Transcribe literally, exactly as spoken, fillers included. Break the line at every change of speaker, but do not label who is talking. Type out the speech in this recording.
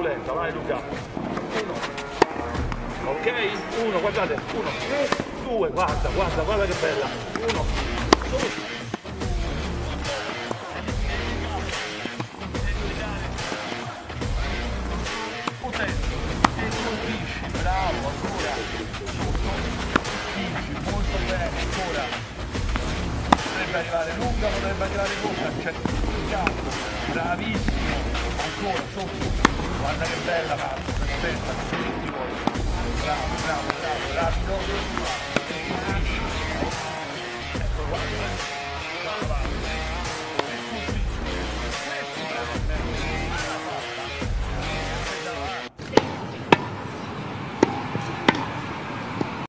turbolenta, vai Luca. Uno. Ok? Uno, guardate, uno, due, guarda, guarda, guarda che bella. Uno, due. Bravo, ancora, spingi, molto bene, ancora, potrebbe arrivare lunga, potrebbe arrivare lunga, c'è tutto, bravissimo, ancora, sotto, guarda che bella Marco, perfetta, bravo, bravo, bravo, rapido,